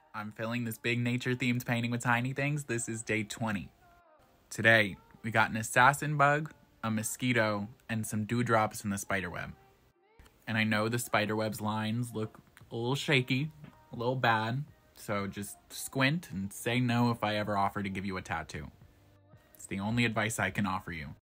I'm filling this big nature-themed painting with tiny things. This is day 20. Today, we got an assassin bug, a mosquito, and some dewdrops in the spiderweb. And I know the spiderweb's lines look a little shaky, a little bad, so just squint and say no if I ever offer to give you a tattoo. It's the only advice I can offer you.